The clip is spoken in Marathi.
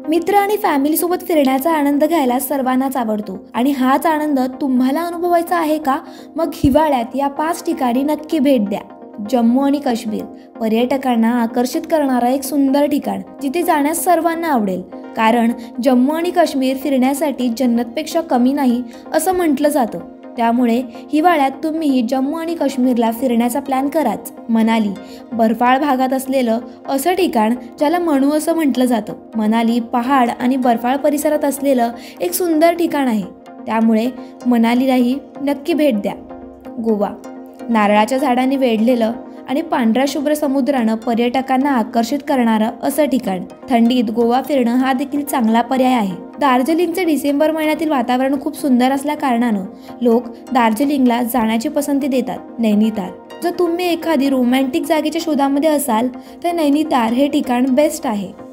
मित्र आणि फॅमिली सोबत फिरण्याचा आनंद घ्यायला सर्वांनाच आवडतो आणि हाच आनंद तुम्हाला अनुभवायचा आहे का? मग हिवाळ्यात या 5 ठिकाणी नक्की भेट द्या. जम्मू आणि काश्मीर पर्यटकांना आकर्षित करणारं एक सुंदर ठिकाण, जिथे जाण्यास सर्वांना आवडेल. कारण जम्मू आणि काश्मीर फिरण्यासाठी जन्नतपेक्षा कमी नाही असं म्हटलं जातं. त्यामुळे हिवाळ्यात तुम्ही जम्मू आणि काश्मीरला फिरण्याचा प्लॅन कराच. मनाली बर्फाळ भागात असलेलं असं ठिकाण ज्याला मनू असं म्हटलं जातं. मनाली पहाड आणि बर्फाळ परिसरात असलेलं एक सुंदर ठिकाण आहे. त्यामुळे मनालीलाही नक्की भेट द्या. गोवा नारळाच्या झाडांनी वेढलेलं आणि पांढऱ्या शुभ्र समुद्रानं पर्यटकांना आकर्षित करणारं असं ठिकाण. थंडीत गोवा फिरणं हा देखील चांगला पर्याय आहे. दार्जिलिंगचे डिसेंबर महिन्यातील वातावरण खूप सुंदर असल्या कारणानं लोक दार्जिलिंगला जाण्याची पसंती देतात. नैनिताल जर तुम्ही एखादी रोमॅन्टिक जागेच्या शोधामध्ये असाल तर नैनिताल हे ठिकाण बेस्ट आहे.